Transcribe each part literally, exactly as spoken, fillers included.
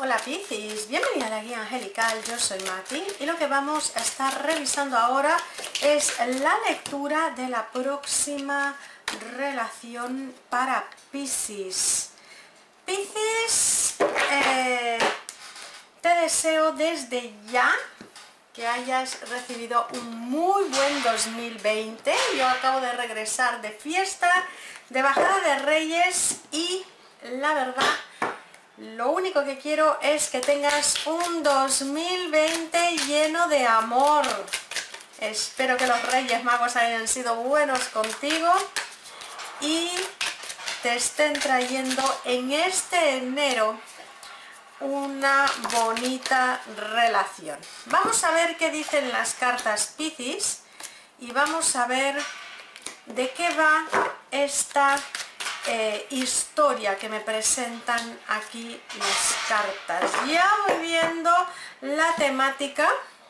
Hola Piscis, bienvenida a la guía angelical, yo soy Mati y lo que vamos a estar revisando ahora es la lectura de la próxima relación para Piscis. Piscis, eh, te deseo desde ya que hayas recibido un muy buen dos mil veinte. Yo acabo de regresar de fiesta, de bajada de Reyes y la verdad, lo único que quiero es que tengas un dos mil veinte lleno de amor. Espero que los Reyes Magos hayan sido buenos contigo y te estén trayendo en este enero una bonita relación. Vamos a ver qué dicen las cartas Piscis y vamos a ver de qué va esta eh, historia que me presentan aquí las cartas. Ya voy viendo la temática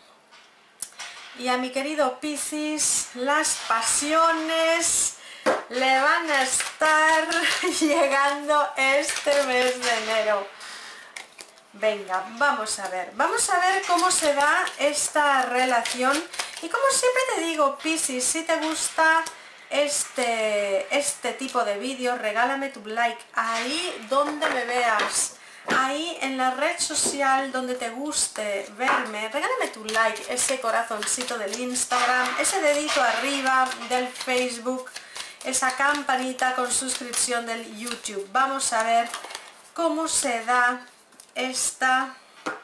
y a mi querido Piscis las pasiones le van a estar llegando este mes de enero. Venga, vamos a ver, vamos a ver cómo se da esta relación y como siempre te digo, Piscis, si te gusta este, este tipo de vídeos, regálame tu like ahí donde me veas, ahí en la red social donde te guste verme, regálame tu like, ese corazoncito del Instagram, ese dedito arriba del Facebook, esa campanita con suscripción del YouTube. Vamos a ver cómo se da esta,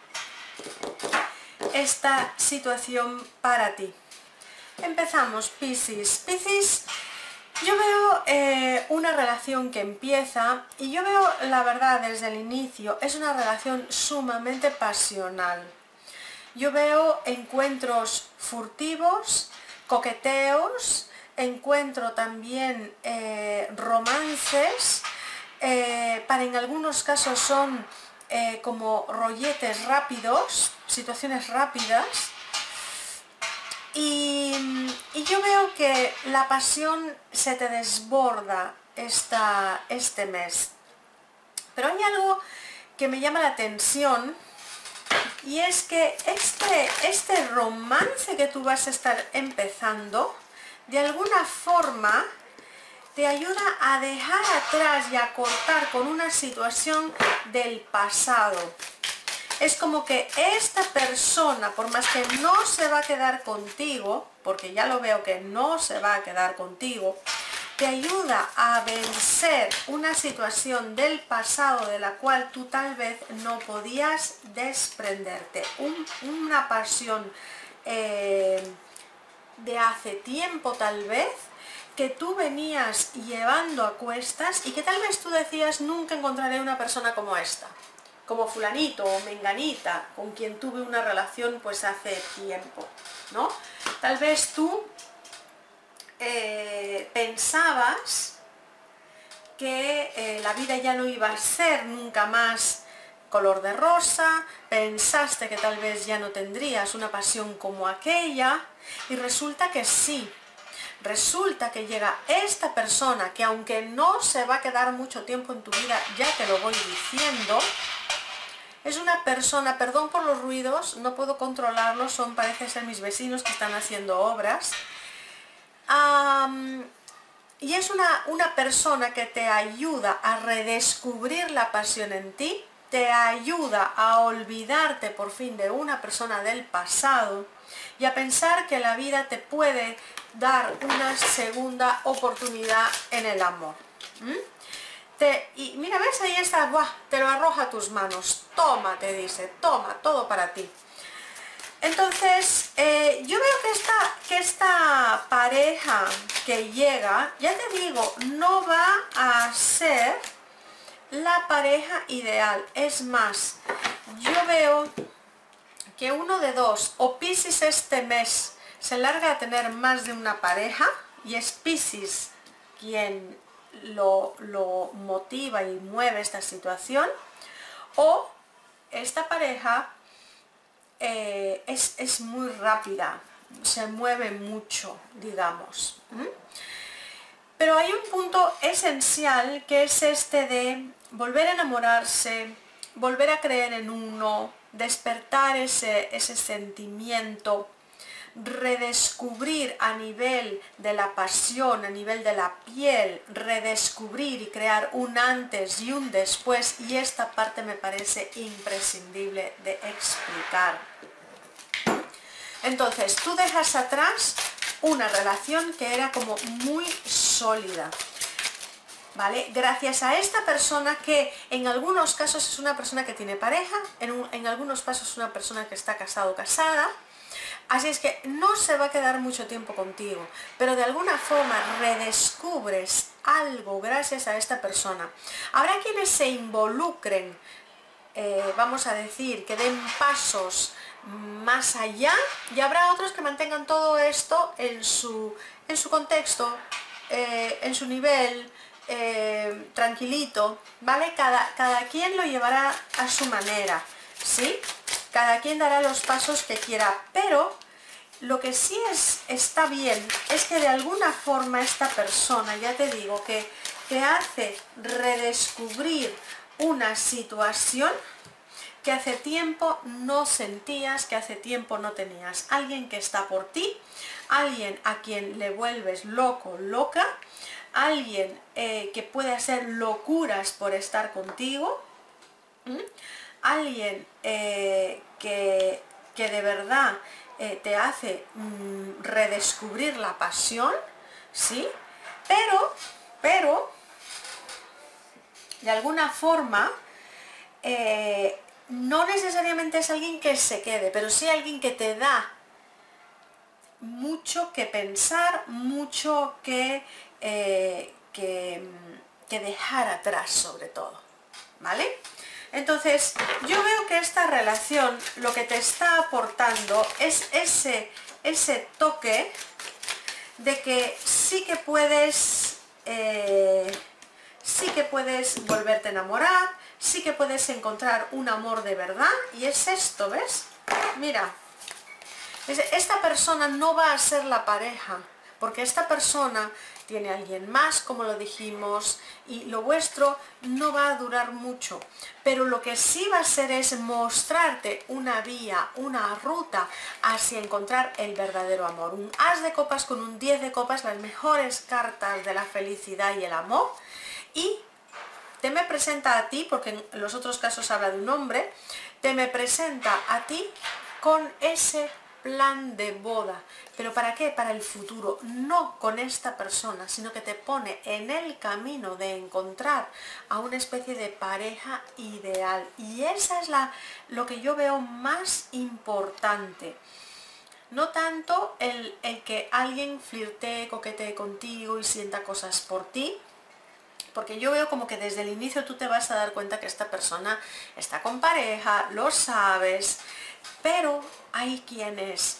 esta situación para ti. Empezamos, Piscis. Piscis, yo veo eh, una relación que empieza y yo veo, la verdad, desde el inicio, es una relación sumamente pasional. Yo veo encuentros furtivos, coqueteos, encuentro también eh, romances, eh, para en algunos casos son Eh, como rolletes rápidos, situaciones rápidas y, y yo veo que la pasión se te desborda esta, este mes, pero hay algo que me llama la atención y es que este, este romance que tú vas a estar empezando de alguna forma te ayuda a dejar atrás y a cortar con una situación del pasado. Es como que esta persona, por más que no se va a quedar contigo, porque ya lo veo que no se va a quedar contigo, te ayuda a vencer una situación del pasado de la cual tú tal vez no podías desprenderte. Un, una pasión eh, de hace tiempo tal vez, que tú venías llevando a cuestas y que tal vez tú decías, nunca encontraré una persona como esta, como fulanito o menganita, con quien tuve una relación pues hace tiempo, ¿no? Tal vez tú eh, pensabas que eh, la vida ya no iba a ser nunca más color de rosa, pensaste que tal vez ya no tendrías una pasión como aquella y resulta que sí. Resulta que llega esta persona que aunque no se va a quedar mucho tiempo en tu vida, ya te lo voy diciendo, es una persona, perdón por los ruidos, no puedo controlarlos, son parece ser mis vecinos que están haciendo obras, um, y es una, una persona que te ayuda a redescubrir la pasión en ti, te ayuda a olvidarte por fin de una persona del pasado y a pensar que la vida te puede dar una segunda oportunidad en el amor. ¿Mm? Te, y mira, ves, ahí está, ¡buah!, te lo arroja a tus manos, toma, te dice, toma, todo para ti. Entonces, eh, yo veo que esta, que esta pareja que llega, ya te digo, no va a ser la pareja ideal. Es más, yo veo que uno de dos, o Piscis este mes se larga a tener más de una pareja y es Piscis quien lo, lo motiva y mueve esta situación, o esta pareja eh, es, es muy rápida, se mueve mucho, digamos. ¿Mm? Pero hay un punto esencial que es este de volver a enamorarse, volver a creer en uno, despertar ese, ese sentimiento, redescubrir a nivel de la pasión, a nivel de la piel, redescubrir y crear un antes y un después, y esta parte me parece imprescindible de explicar. Entonces, tú dejas atrás una relación que era como muy sólida, ¿vale? Gracias a esta persona que en algunos casos es una persona que tiene pareja, en, un, en algunos casos es una persona que está casado o casada. Así es que no se va a quedar mucho tiempo contigo, pero de alguna forma redescubres algo gracias a esta persona. Habrá quienes se involucren, eh, vamos a decir, que den pasos más allá, y habrá otros que mantengan todo esto en su, en su contexto, eh, en su nivel, eh, tranquilito, ¿vale? Cada, cada quien lo llevará a su manera, ¿sí? Cada quien dará los pasos que quiera, pero lo que sí es, está bien es que de alguna forma esta persona, ya te digo, que te hace redescubrir una situación que hace tiempo no sentías, que hace tiempo no tenías. Alguien que está por ti, alguien a quien le vuelves loco, loca, alguien eh, que puede hacer locuras por estar contigo, ¿Mm? alguien eh, que, que de verdad eh, te hace mm, redescubrir la pasión, ¿sí? Pero, pero, de alguna forma, eh, no necesariamente es alguien que se quede, pero sí alguien que te da mucho que pensar, mucho que, eh, que, que dejar atrás sobre todo, ¿vale? Entonces, yo veo que esta relación lo que te está aportando es ese, ese toque de que sí que puedes, eh, sí que puedes volverte a enamorar, sí que puedes encontrar un amor de verdad, y es esto, ¿ves? Mira, esta persona no va a ser la pareja, porque esta persona tiene a alguien más, como lo dijimos, y lo vuestro no va a durar mucho, pero lo que sí va a hacer es mostrarte una vía, una ruta hacia encontrar el verdadero amor. Un as de copas con un diez de copas, las mejores cartas de la felicidad y el amor, y te me presenta a ti, porque en los otros casos habla de un hombre, te me presenta a ti con ese plan de boda. ¿Pero para qué? Para el futuro, no con esta persona, sino que te pone en el camino de encontrar a una especie de pareja ideal. Y esa es la, lo que yo veo más importante. No tanto el, el que alguien flirtee, coquetee contigo y sienta cosas por ti, porque yo veo como que desde el inicio tú te vas a dar cuenta que esta persona está con pareja, lo sabes, pero hay quienes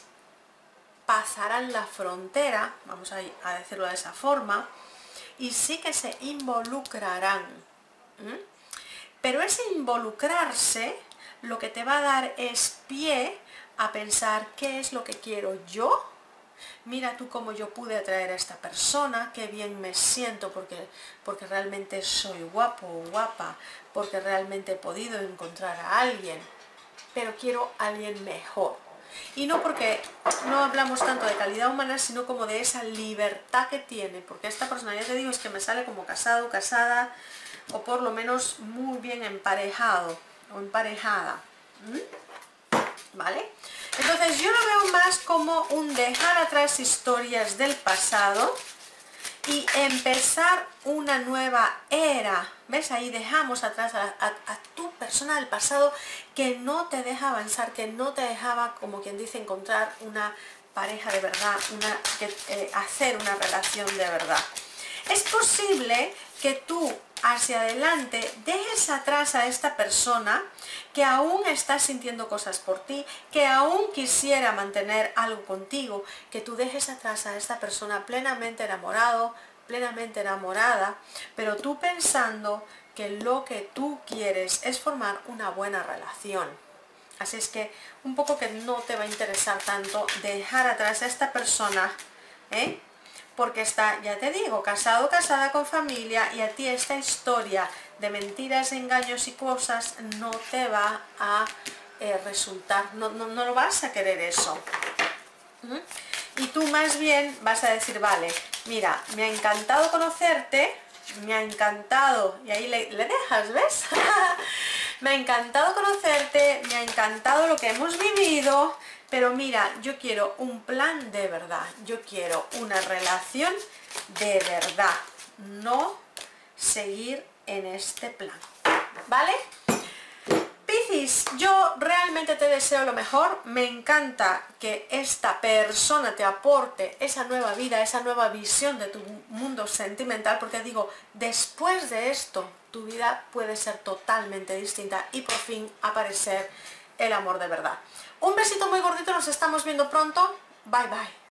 pasarán la frontera, vamos a, a decirlo de esa forma, y sí que se involucrarán. ¿Mm? Pero ese involucrarse lo que te va a dar es pie a pensar qué es lo que quiero yo. Mira tú cómo yo pude atraer a esta persona, qué bien me siento porque, porque realmente soy guapo o guapa, porque realmente he podido encontrar a alguien, pero quiero a alguien mejor. Y no porque no hablamos tanto de calidad humana, sino como de esa libertad que tiene, porque esta persona, ya te digo, es que me sale como casado, casada, o por lo menos muy bien emparejado o emparejada. ¿Mm? ¿Vale? Entonces yo lo veo más como un dejar atrás historias del pasado y empezar una nueva era. ¿Ves? Ahí dejamos atrás a, a, a tu persona del pasado que no te deja avanzar, que no te dejaba, como quien dice, encontrar una pareja de verdad, una, que, eh, hacer una relación de verdad. Es posible que tú hacia adelante dejes atrás a esta persona que aún está sintiendo cosas por ti, que aún quisiera mantener algo contigo, que tú dejes atrás a esta persona plenamente enamorado, plenamente enamorada, pero tú pensando que lo que tú quieres es formar una buena relación. Así es que un poco que no te va a interesar tanto dejar atrás a esta persona, ¿eh? porque está, ya te digo, casado, casada con familia, y a ti esta historia de mentiras, engaños y cosas no te va a eh, resultar, no, no, no lo vas a querer eso. ¿Mm? Y tú más bien vas a decir, vale, mira, me ha encantado conocerte, me ha encantado, y ahí le, le dejas, ¿ves? Me ha encantado conocerte, me ha encantado lo que hemos vivido, pero mira, yo quiero un plan de verdad, yo quiero una relación de verdad, no seguir en este plan, ¿vale? Piscis, yo realmente te deseo lo mejor, me encanta que esta persona te aporte esa nueva vida, esa nueva visión de tu mundo sentimental, porque digo, después de esto, tu vida puede ser totalmente distinta y por fin aparecer el amor de verdad. Un besito muy gordito, nos estamos viendo pronto, bye bye.